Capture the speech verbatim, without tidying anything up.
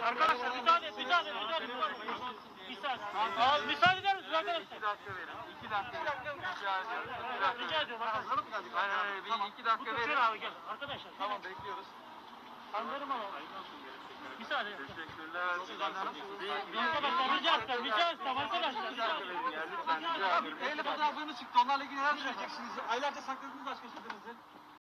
Arkadaşlar müsaade et, müsaade et, müsaade et. Müsaade. Al, müsaade eder misiniz arkadaşlar? İki dakika verin. İki dakika verin. Rica ediyorum. İki dakika Rica ediyorum arkadaşlar. Hazırlık geldik. Hayır hayır. Bir iki dakika Bu verin. tür abi gel. Arkadaşlar. Tamam bekliyoruz. Anlarım ama. Müsaade et. Teşekkürler. Arkadaşlar rica etsem, rica etsem arkadaşlar. Bir dakika verin ya lütfen. Rica ediyorum. Eyle fotoğraflarınız çıktı. Onlarla ilgili neler söyleyeceksiniz? Aylarca sakladınız aşk yaşadığınızı.